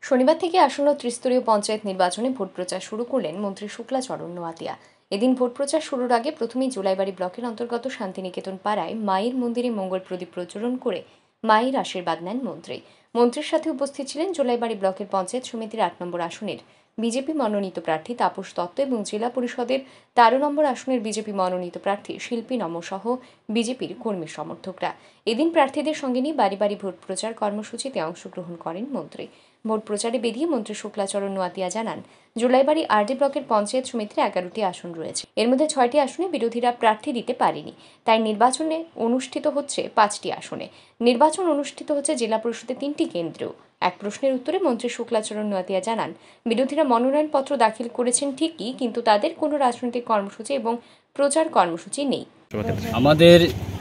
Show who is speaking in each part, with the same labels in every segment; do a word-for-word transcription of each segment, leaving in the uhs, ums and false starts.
Speaker 1: শনিবার থেকে আসন্ন ত্রিস্তরীয় পঞ্চায়েত নির্বাচনে ভোট প্রচার শুরু করলেন মন্ত্রী শুক্লাচরণ নোয়াতিয়া। এদিন ভোট প্রচার শুরুর আগে প্রথমেই জুলাইবাড়ি ব্লকের অন্তর্গত শান্তিনিকেতন পাড়ায় মায়ের মন্দিরে মঙ্গল প্রদীপ প্রজ্বলন করে মায়ের আশীর্বাদ নেন মন্ত্রী। মন্ত্রীর সাথে উপস্থিত ছিলেন জুলাইবাড়ি ব্লকের পঞ্চায়েত সমিতির আট নম্বর আসনের বিজেপি মনোনীত প্রার্থী তাপস দত্ত এবং জেলা পরিষদের তেরো নম্বর আসনের বিজেপি মনোনীত প্রার্থী শিল্পী নম সহ বিজেপির কর্মী সমর্থকরা। এদিন প্রার্থীদের সঙ্গে নিয়ে বাড়ি বাড়ি ভোট প্রচার কর্মসূচিতে অংশগ্রহণ করেন মন্ত্রী। ভোট প্রচারে বেরিয়ে মন্ত্রী শুক্লাচরণ নোয়াতিয়া জানান, জুলাইবাড়ি আরডি ব্লকের পঞ্চায়েত সমিতির এগারোটি আসন রয়েছে। এর মধ্যে ছয়টি আসনে বিরোধীরা প্রার্থী দিতে পারেনি, তাই নির্বাচনে অনুষ্ঠিত হচ্ছে পাঁচটি আসনে। নির্বাচন অনুষ্ঠিত হচ্ছে জেলা পরিষদে তিনটি কেন্দ্রেও। এক প্রশ্নের উত্তরে মন্ত্রী শুক্লাচরণ নোয়াতিয়া জানান, বিরোধীরা মনোনয়নপত্র দাখিল করেছেন ঠিকই, কিন্তু তাদের কোনো রাজনৈতিক কর্মসূচি এবং প্রচার কর্মসূচি নেই।
Speaker 2: আমাদের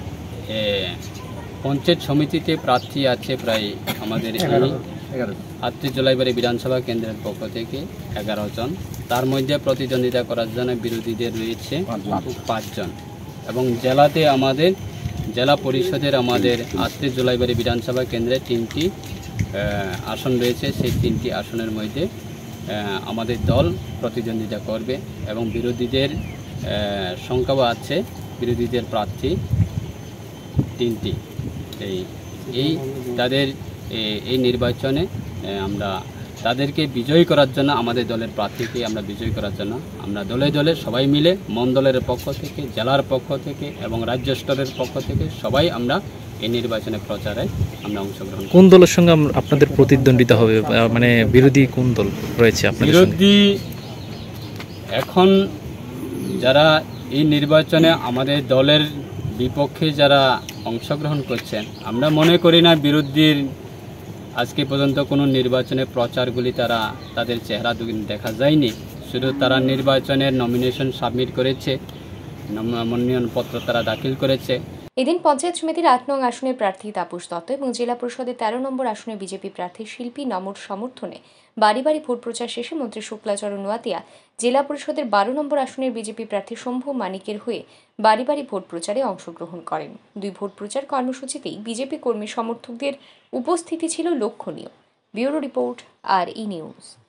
Speaker 2: পঞ্চায়েত সমিতিতে প্রার্থী আছে প্রায় আমাদের আটটি জুলাইবাড়ি বিধানসভা কেন্দ্রের পক্ষ থেকে এগারো জন। তার মধ্যে প্রতিদ্বন্দ্বিতা করার জন্য বিরোধীদের রয়েছে পাঁচজন এবং জেলাতে আমাদের জেলা পরিষদের আমাদের আটটি জুলাইবাড়ি বিধানসভা কেন্দ্রে তিনটি আসন রয়েছে। সেই তিনটি আসনের মধ্যে আমাদের দল প্রতিদ্বন্দ্বিতা করবে এবং বিরোধীদের সংখ্যাও আছে, বিরোধীদের প্রার্থী তিনটি। এই এই তাদের এই নির্বাচনে আমরা তাদেরকে বিজয়ী করার জন্য, আমাদের দলের প্রার্থীকে আমরা বিজয়ী করার জন্য আমরা দলে দলে সবাই মিলে মণ্ডলের পক্ষ থেকে, জেলার পক্ষ থেকে এবং রাজ্য স্তরের পক্ষ থেকে সবাই আমরা এই নির্বাচনে প্রচারে আমরা অংশগ্রহণ।
Speaker 3: কোন দলের সঙ্গে আপনাদের প্রতিদ্বন্দ্বিতা হবে, মানে বিরোধী কোন দল রয়েছে আপনাদের?
Speaker 2: বিরোধী এখন যারা এই নির্বাচনে আমাদের দলের বিপক্ষে যারা অংশগ্রহণ করছেন, আমরা মনে করি না বিরোধীর আজকে পর্যন্ত কোনো নির্বাচনে প্রচারগুলি তারা তাদের চেহারা দেখা যায়নি। শুধু তারা নির্বাচনের নমিনেশন সাবমিট করেছে, মনোনয়নপত্র তারা দাখিল করেছে।
Speaker 1: এদিন পঞ্চায়েত সমিতির আট নং আসনের প্রার্থী তাপস দত্ত এবং জেলা পরিষদের তেরো নম্বর আসনের বিজেপি প্রার্থী শিল্পী নমর সমর্থনে বাড়ি বাড়ি ভোট প্রচার শেষে মন্ত্রী শুক্লাচরণ নোয়াতিয়া জেলা পরিষদের বারো নম্বর আসনের বিজেপি প্রার্থী শম্ভু মানিকের হয়ে বাড়ি বাড়ি ভোট প্রচারে অংশগ্রহণ করেন। দুই ভোট প্রচার কর্মসূচিতেই বিজেপি কর্মী সমর্থকদের উপস্থিতি ছিল লক্ষণীয়। Bureau report, R E news.